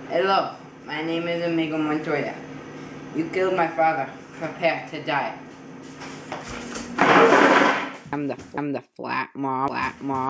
Hello, my name is Inigo Montoya. You killed my father. Prepare to die. I'm the flat mom.